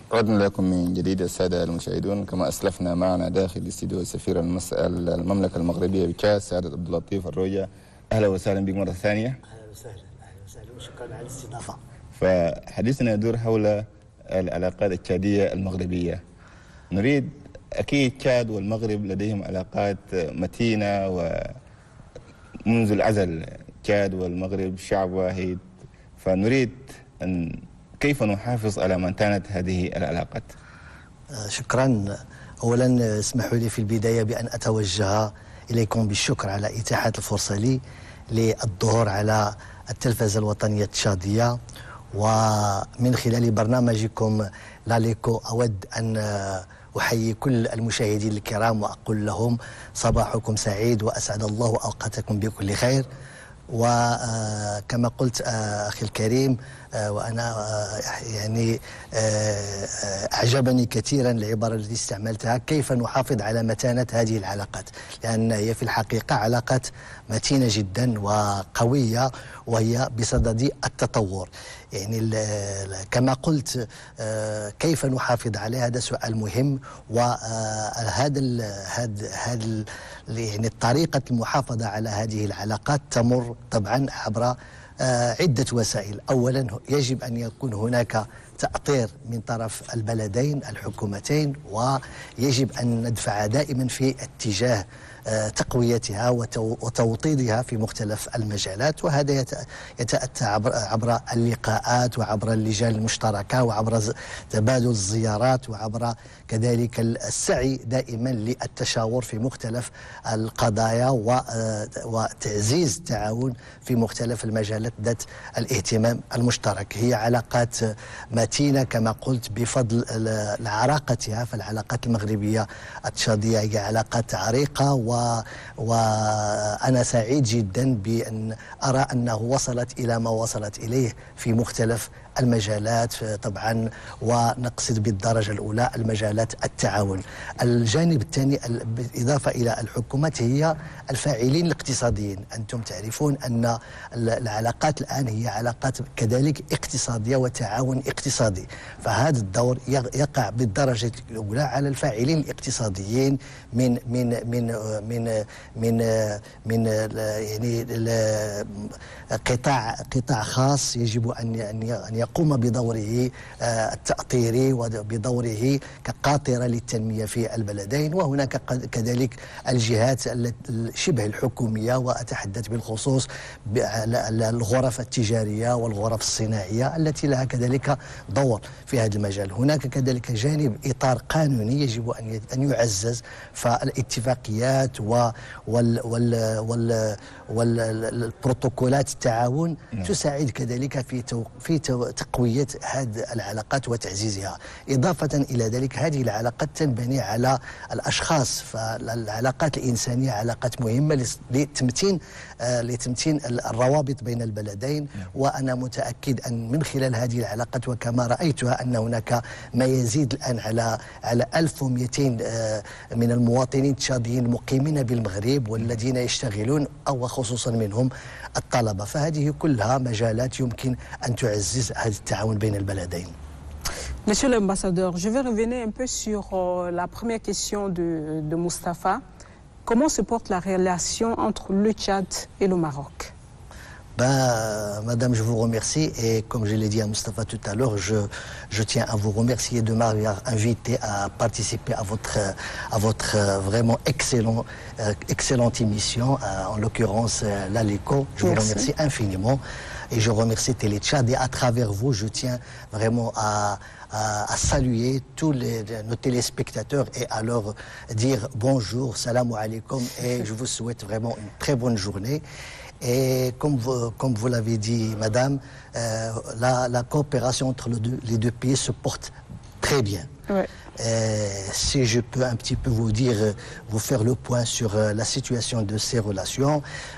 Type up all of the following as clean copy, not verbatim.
عدنا لكم من جديد السادة المشاهدون. كما أسلفنا معنا داخل الاستديو سفير المملكة المغربية بتشاد سعادة عبد اللطيف الروجة. أهلا وسهلا بك مرة ثانية. أهلا وسهلا، أهلا وسهلا وشكرا على الاستضافة. فحديثنا يدور حول العلاقات التشادية المغربية. نريد أكيد تشاد والمغرب لديهم علاقات متينة ومنذ الأزل. تشاد والمغرب شعب واحد، فنريد أن كيف نحافظ على متانة هذه العلاقات؟ شكرا. أولا اسمحوا لي في البداية بأن أتوجه إليكم بالشكر على إتاحة الفرصة لي للظهور على التلفزة الوطنية التشادية، ومن خلال برنامجكم لاليكو أود أن أحيي كل المشاهدين الكرام وأقول لهم صباحكم سعيد وأسعد الله أوقاتكم بكل خير. وكما قلت أخي الكريم، وأنا يعني أعجبني كثيرا العبارة التي استعملتها، كيف نحافظ على متانة هذه العلاقات، لأن هي في الحقيقة علاقات متينة جدا وقوية، وهي بصدد التطور. يعني كما قلت كيف نحافظ عليها، هذا سؤال مهم. وهذا يعني طريقة المحافظة على هذه العلاقات تمر طبعا عبر عدة وسائل. أولا يجب أن يكون هناك تأطير من طرف البلدين الحكومتين، ويجب أن ندفع دائما في اتجاه تقويتها وتوطيدها في مختلف المجالات، وهذا يتأتى عبر اللقاءات وعبر اللجان المشتركة وعبر تبادل الزيارات وعبر كذلك السعي دائما للتشاور في مختلف القضايا وتعزيز التعاون في مختلف المجالات ذات الاهتمام المشترك. هي علاقات متينة كما قلت بفضل عراقتها، فالعلاقات المغربية التشادية هي علاقات عريقة، وأنا سعيد جدا بأن أرى أنه وصلت إلى ما وصلت إليه في مختلف المجالات طبعا، ونقصد بالدرجة الأولى المجالات التعاون. الجانب الثاني بالإضافة إلى الحكومات هي الفاعلين الاقتصاديين. أنتم تعرفون أن العلاقات الآن هي علاقات كذلك اقتصادية وتعاون اقتصادي، فهذا الدور يقع بالدرجة الأولى على الفاعلين الاقتصاديين من من من من من من يعني قطاع خاص يجب أن يقوم بدوره التأطيري وبدوره كقاطرة للتنمية في البلدين. وهناك كذلك الجهات شبه الحكومية، وأتحدث بالخصوص الغرف التجارية والغرف الصناعية التي لها كذلك دور في هذا المجال. هناك كذلك جانب إطار قانوني يجب أن يعزز، فالاتفاقيات والبروتوكولات التعاون تساعد كذلك في تقوية هذه العلاقات وتعزيزها. إضافة إلى ذلك هذه العلاقات تنبني على الأشخاص، فالعلاقات الإنسانية علاقات مهمة لتمتين الروابط بين البلدين. وأنا متأكد أن من خلال هذه العلاقات وكما رأيتها أن هناك ما يزيد الآن على 1200 من المواطنين التشاديين المقيمين بالمغرب والذين يشتغلون، أو خصوصا منهم الطلبة، فهذه كلها مجالات يمكن أن تعزز هذا التعاون بين البلدين. Monsieur l'ambassadeur, je vais revenir un peu sur la première question de Moustapha. Comment se porte la relation entre le Tchad et le Maroc? Madame, je vous remercie, et comme je l'ai dit à Moustapha tout à l'heure, je tiens à vous remercier de m'avoir invité à participer à votre vraiment excellente émission, en l'occurrence l'ALECO. Je vous remercie infiniment et je remercie Télé Tchad, et à travers vous, je tiens vraiment à saluer tous nos téléspectateurs et à leur dire bonjour, salam alaikum, et je vous souhaite vraiment une très bonne journée. Et comme vous l'avez dit, madame, la coopération entre les deux pays se porte très bien. Ouais. Si je peux un petit peu vous faire le point sur la situation de ces relations,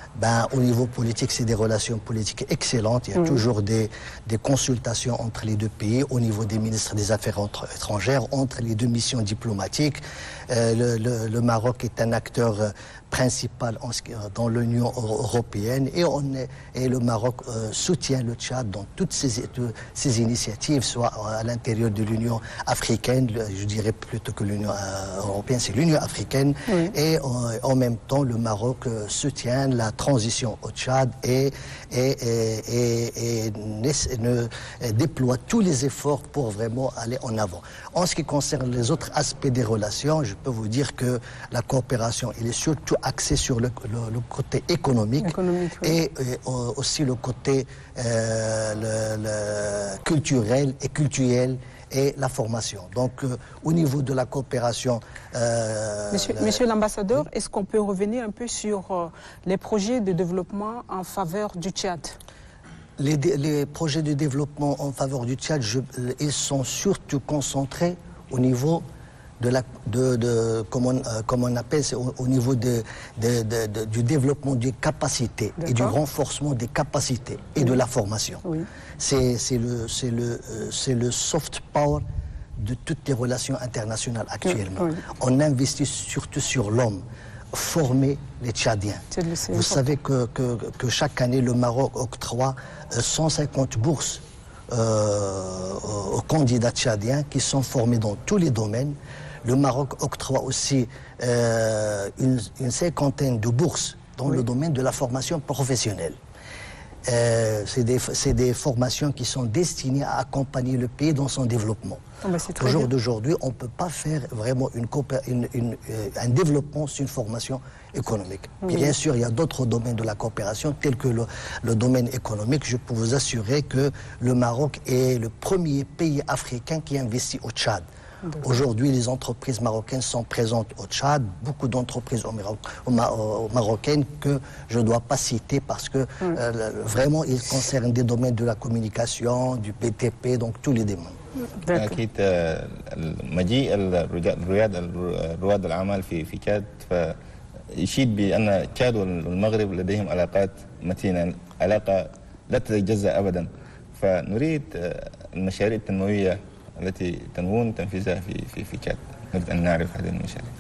Au niveau politique, c'est des relations politiques excellentes. Il y a toujours des consultations entre les deux pays, au niveau des ministres des Affaires étrangères, entre les deux missions diplomatiques. Le Maroc est un acteur principal dans l'Union européenne et le Maroc soutient le Tchad dans toutes ces initiatives, soit à l'intérieur de l'Union africaine, je dirais plutôt que l'Union européenne, c'est l'Union africaine, et en même temps le Maroc soutient la transition au Tchad et déploie tous les efforts pour vraiment aller en avant. En ce qui concerne les autres aspects des relations, je peux vous dire que la coopération, elle est surtout axée sur le côté économique, et aussi le côté culturel et cultuel et la formation. Donc, au niveau de la coopération... Monsieur l'ambassadeur, est-ce qu'on peut revenir un peu sur les projets de développement en faveur du Tchad? Les projets de développement en faveur du Tchad, ils sont surtout concentrés au niveau comme on appelle, c'est au niveau du développement des capacités et du renforcement des capacités et de la formation. C'est le soft power de toutes les relations internationales actuellement. On investit surtout sur l'homme, former les Tchadiens. Vous savez que chaque année, le Maroc octroie 150 bourses aux candidats tchadiens qui sont formés dans tous les domaines. Le Maroc octroie aussi une cinquantaine de bourses dans le domaine de la formation professionnelle. C'est des formations qui sont destinées à accompagner le pays dans son développement. Au jour d'aujourd'hui, on ne peut pas faire vraiment un développement sur une formation économique. Bien sûr, il y a d'autres domaines de la coopération, tels que le domaine économique. Je peux vous assurer que le Maroc est le premier pays africain qui investit au Tchad. Aujourd'hui, les entreprises marocaines sont présentes au Tchad, beaucoup d'entreprises marocaines que je ne dois pas citer parce que vraiment, ils concernent des domaines de la communication, du BTP, donc tous les domaines. أكيد مجيء رواد الأعمال في تشاد فيشيد بأن تشاد والمغرب لديهم علاقات متينة، علاقة لا تتجزأ أبدا. فنريد المشاريع التنموية التي تنوون تنفيذها في تشاد، نريد أن نعرف هذه المشاريع.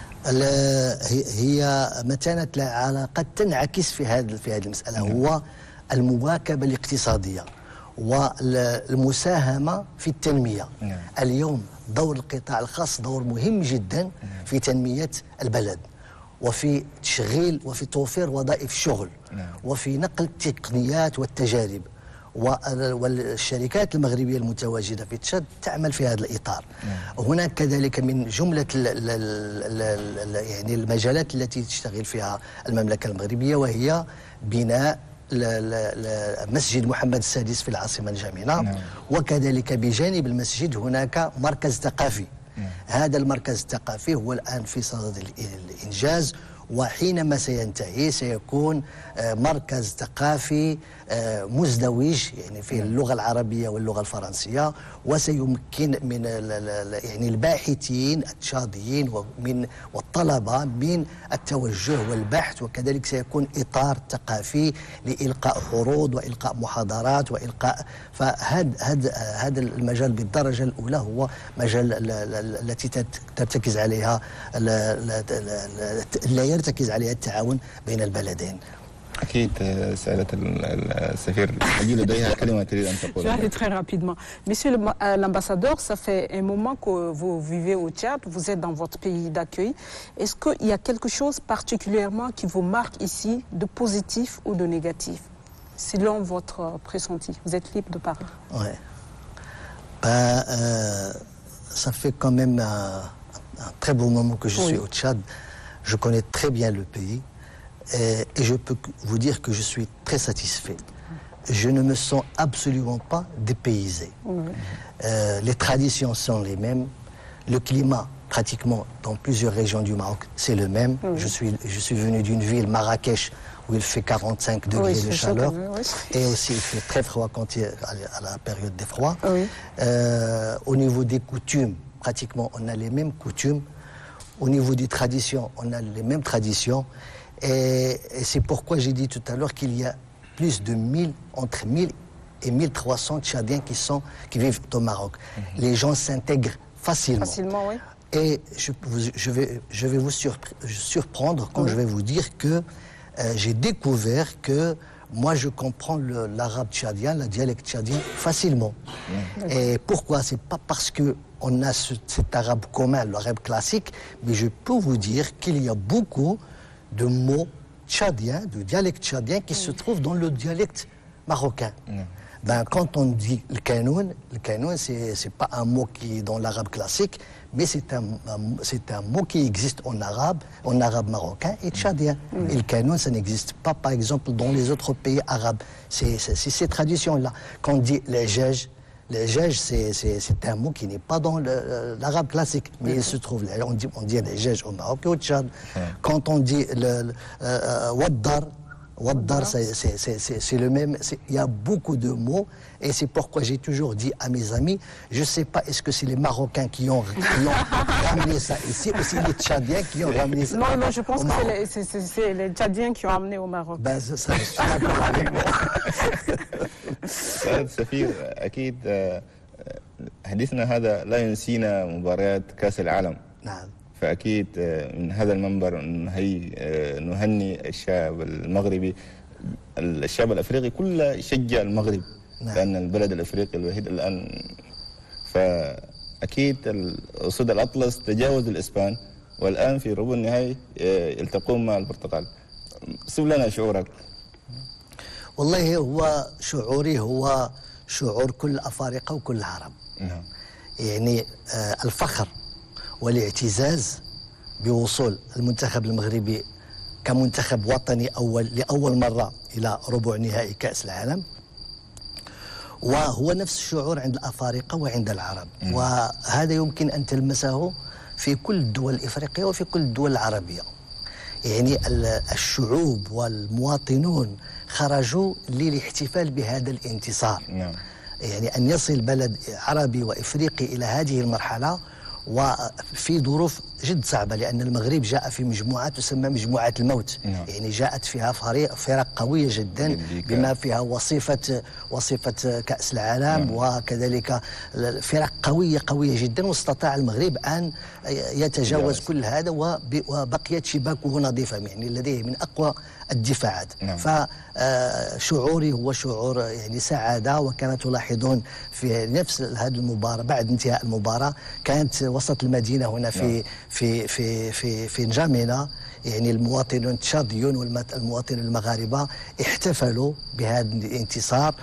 هي متانة العلاقات تنعكس في هذه المسألة، هو المواكبة الاقتصادية والمساهمة في التنمية. اليوم دور القطاع الخاص دور مهم جدا في تنمية البلد وفي تشغيل وفي توفير وظائف شغل وفي نقل التقنيات والتجارب، والشركات المغربية المتواجدة في تشاد تعمل في هذا الإطار. هناك كذلك من جملة يعني المجالات التي تشتغل فيها المملكة المغربية، وهي بناء مسجد محمد السادس في العاصمة الجامعة، وكذلك بجانب المسجد هناك مركز ثقافي. هذا المركز الثقافي هو الآن في صدد الإنجاز، وحينما سينتهي سيكون مركز ثقافي مزدوج، يعني فيه اللغة العربية واللغة الفرنسية، وسيمكن من يعني الباحثين التشاديين والطلبة من التوجه والبحث، وكذلك سيكون إطار ثقافي لإلقاء عروض وإلقاء محاضرات وإلقاء. فهذا المجال بالدرجة الأولى هو مجال التي ترتكز عليها لا يرتكز عليها التعاون بين البلدين. أكيد سألت السفير هل لديها كلمة تريد أن تقول؟ Je vais aller très rapidement. Monsieur l'ambassadeur, ça fait un moment que vous vivez au Tchad, vous êtes dans votre pays d'accueil. Est-ce qu'il y a quelque chose particulièrement qui vous marque ici de positif ou de négatif, selon votre pressenti? Vous êtes libre de parler. Ouais. Ça fait quand même un très beau moment que je suis au Tchad. Je connais très bien le pays. Et je peux vous dire que je suis très satisfait. Je ne me sens absolument pas dépaysé. Les traditions sont les mêmes. Le climat, pratiquement dans plusieurs régions du Maroc, c'est le même. Je suis venu d'une ville, Marrakech, où il fait 45 degrés de chaleur. Et aussi, il fait très froid quand il est à la période des froids. Au niveau des coutumes, pratiquement, on a les mêmes coutumes. Au niveau des traditions, on a les mêmes traditions. Et c'est pourquoi j'ai dit tout à l'heure qu'il y a plus de entre 1000 et 1300 Tchadiens qui vivent au Maroc. Les gens s'intègrent facilement. Facilement, oui. Et je vais vous surprendre quand je vais vous dire que j'ai découvert que moi je comprends l'arabe tchadien, le dialecte tchadien facilement. Et pourquoi? C'est pas parce qu'on a cet arabe commun, l'arabe classique, mais je peux vous dire qu'il y a beaucoup de mots tchadiens, de dialecte tchadien qui se trouvent dans le dialecte marocain. Ben, quand on dit le kanoun, c'est pas un mot qui est dans l'arabe classique, mais c'est un mot qui existe en arabe marocain et tchadien. Et le kanoun, ça n'existe pas, par exemple, dans les autres pays arabes. C'est ces traditions-là. Quand on dit les jèges, c'est un mot qui n'est pas dans l'arabe classique, mais il se trouve là. On dit les jèges au Maroc et au Tchad. Quand on dit waddar, c'est le même. Il y a beaucoup de mots et c'est pourquoi j'ai toujours dit à mes amis, je ne sais pas, est-ce que c'est les Marocains qui ont ramené ça ici ou c'est les Tchadiens qui ont ramené ça? Non, je pense que c'est les Tchadiens qui ont amené au Maroc. Ben, ça, je suis d'accord avec moi. سعادة السفير أكيد حديثنا هذا لا ينسينا مباريات كأس العالم. نعم. فأكيد من هذا المنبر نهني الشعب المغربي، الشعب الأفريقي كله يشجع المغرب. نعم. لأن البلد الأفريقي الوحيد الآن، فأكيد الأسود الأطلس تجاوز الإسبان والآن في ربع النهائي يلتقون مع البرتغال. سيب لنا شعورك. والله هو شعوري هو شعور كل الأفارقة وكل العرب. نعم. يعني الفخر والاعتزاز بوصول المنتخب المغربي كمنتخب وطني لأول مرة إلى ربع نهائي كأس العالم، وهو نفس الشعور عند الأفارقة وعند العرب. وهذا يمكن أن تلمسه في كل الدول الإفريقية وفي كل الدول العربية. يعني الشعوب والمواطنون خرجوا للاحتفال بهذا الانتصار. نعم. يعني أن يصل بلد عربي وإفريقي إلى هذه المرحلة وفي ظروف جد صعبة، لأن المغرب جاء في مجموعة تسمى مجموعة الموت. نعم. يعني جاءت فيها فرق قوية جدا بما فيها وصفة كأس العالم. نعم. وكذلك فرق قوية جدا، واستطاع المغرب أن يتجاوز كل هذا وبقيت شباكه نظيفة، يعني لديه من أقوى الدفاعات. نعم. فشعوري هو شعور يعني سعادة. وكما تلاحظون في نفس هذه المباراة بعد انتهاء المباراة كانت وسط المدينة هنا في نجامينا، يعني المواطنون التشاديون والمواطنين المغاربة احتفلوا بهذا الانتصار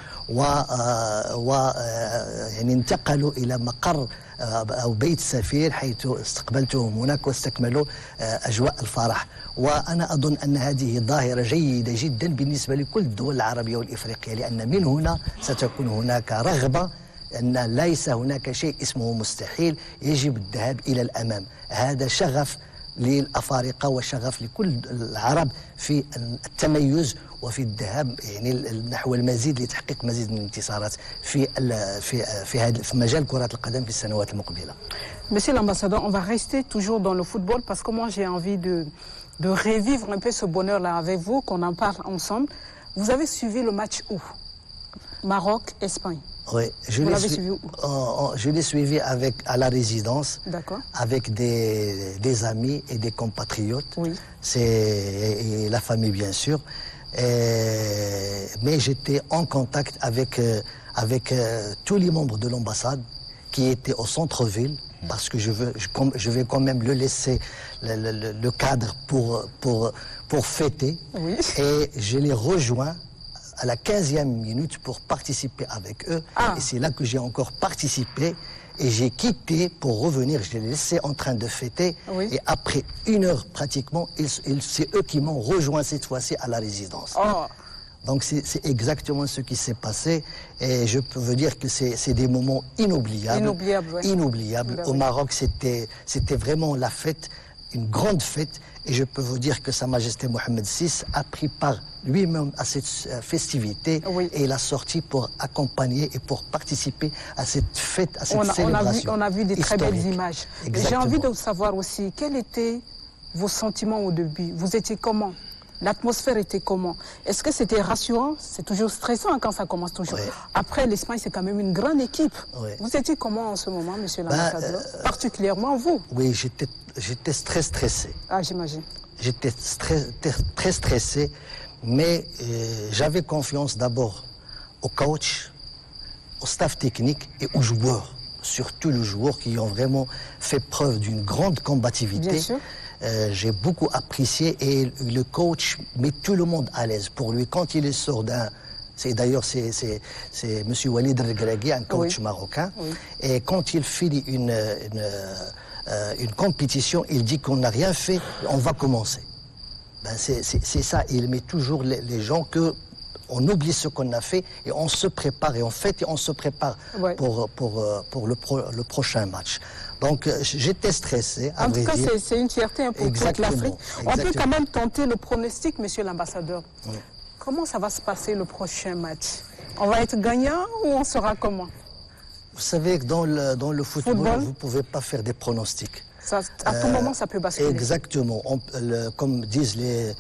يعني انتقلوا إلى مقر أو بيت السفير حيث استقبلتهم هناك واستكملوا أجواء الفرح. وأنا أظن أن هذه ظاهرة جيدة جدا بالنسبة لكل الدول العربية والإفريقية، لأن من هنا ستكون هناك رغبة أن ليس هناك شيء اسمه مستحيل، يجب الذهاب إلى الأمام. هذا شغف للأفارقة وشغف لكل العرب في التميز وفي الذهاب يعني نحو المزيد لتحقيق مزيد من الانتصارات في مجال كرة القدم في السنوات المقبلة. Monsieur l'ambassadeur, on va rester toujours dans le football parce que moi j'ai envie de revivre un peu ce bonheur-là avec vous, qu'on en parle ensemble. Vous avez suivi le match où? Maroc-Espagne. Oui, je l'ai suivi à la résidence, avec des amis et des compatriotes. Oui. Et la famille, bien sûr. Mais j'étais en contact avec tous les membres de l'ambassade qui étaient au centre-ville, parce que je vais quand même le laisser le cadre pour fêter. Oui. Et je les rejoins à la 15e minute pour participer avec eux. Et c'est là que j'ai encore participé et j'ai quitté pour revenir. Je les ai laissés en train de fêter. Oui. Et après 1 heure pratiquement, c'est eux qui m'ont rejoint cette fois-ci à la résidence. Donc c'est exactement ce qui s'est passé et je peux vous dire que c'est des moments inoubliables. Inoubliables. Au Maroc, c'était vraiment la fête, une grande fête. Et je peux vous dire que Sa Majesté Mohamed VI a pris part lui-même à cette festivité. Oui. Et il a sorti pour accompagner et pour participer à cette fête, à cette célébration. On a vu des très belles images. J'ai envie de savoir aussi, quels étaient vos sentiments au début? Vous étiez comment? L'atmosphère était comment? Est-ce que c'était rassurant? C'est toujours stressant quand ça commence toujours. Oui. Après, l'Espagne, c'est quand même une grande équipe. Oui. Vous étiez comment en ce moment, monsieur l'ambassadeur? Particulièrement vous? Oui, j'étais très stressé. Ah, j'imagine. J'étais très stressé, mais j'avais confiance d'abord au coach, au staff technique et aux joueurs. Surtout les joueurs qui ont vraiment fait preuve d'une grande combativité. Bien sûr. J'ai beaucoup apprécié et le coach met tout le monde à l'aise. Pour lui, quand il sort d'un... D'ailleurs, c'est M. Walid Regragui, un coach Oui. marocain. Oui. Et quand il finit une compétition, il dit qu'on n'a rien fait, on va commencer. Ben c'est ça, il met toujours les gens que... On oublie ce qu'on a fait et on se prépare. Et en fait, on se prépare Ouais. pour le prochain match. Donc, j'étais stressé, à En vrai tout cas, dire. c'est une fierté pour toute Exactement, l'Afrique. On peut exactement. quand même tenter le pronostic, monsieur l'ambassadeur. Oui. Comment ça va se passer le prochain match? On va être gagnant ou on sera comment? Vous savez que dans le football, Football. vous ne pouvez pas faire des pronostics. Ça, à tout moment, ça peut basculer. Exactement. Comme disent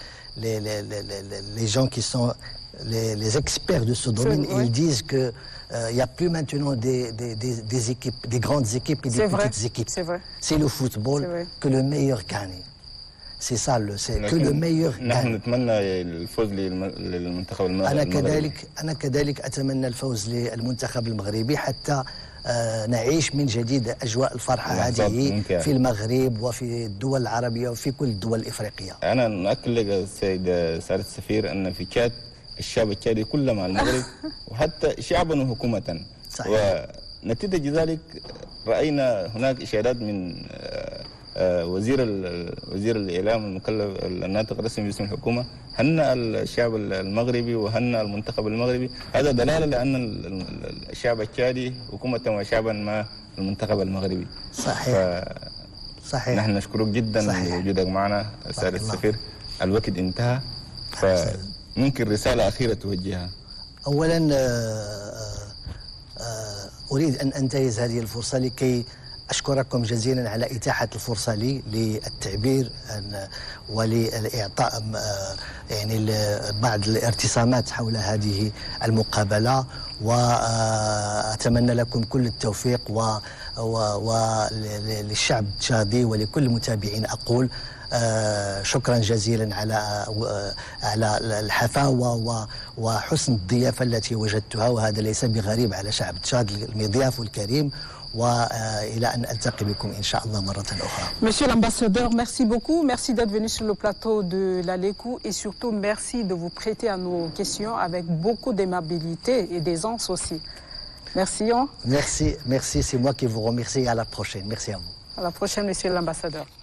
les gens qui sont les experts de ce domaine, Oui. ils disent qu'il n'y a plus maintenant des équipes, des grandes équipes et des C'est vrai, petites équipes. c'est vrai. C'est le football C'est vrai. que le meilleur gagne. C'est ça, c'est que le meilleur نحن gagne. نتمنى الفوز للمنتخب أنا المغربي. كذلك أتمنى الفوز للمنتخب المغربي حتى نعيش من جديد أجواء الفرحة لحظات هذه ممتعة. في المغرب وفي الدول العربية وفي كل الدول الإفريقية. أنا نؤكد لك السيد سعادة السفير أن في تشاد الشعب التشادي كله مع المغرب وحتى شعبا وحكومة. صحيح. ونتيجة ذلك رأينا هناك إشادات من وزير الإعلام المكلف الناطق الرسمي باسم الحكومة هنأ الشعب المغربي وهنأ المنتخب المغربي. هذا دلالة لأن الشعب التشادي حكومة وشعبا مع المنتخب المغربي. صحيح. صحيح. نحن نشكرك جدا صحيح. لوجودك معنا سعادة الله. السفير. الوقت انتهى فممكن رسالة أخيرة توجهها. أولا أريد أن أنتهز هذه الفرصة لكي أشكركم جزيلا على إتاحة الفرصة لي للتعبير ولإعطاء يعني بعض الارتسامات حول هذه المقابلة، وأتمنى لكم كل التوفيق وللشعب التشادي ولكل المتابعين أقول شكرا جزيلا على الحفاوة وحسن الضيافة التي وجدتها، وهذا ليس بغريب على شعب تشاد المضياف الكريم، وإلى أن ألتقي بكم إن شاء الله مرة أخرى. Monsieur l'ambassadeur, merci beaucoup. Merci d'être venu sur le plateau de l'ALECOU et surtout merci de vous prêter à nos questions avec beaucoup d'aimabilité et d'aisance aussi. Merci. Merci, c'est moi qui vous remercie et à la prochaine. Merci à vous. À la prochaine, monsieur l'ambassadeur.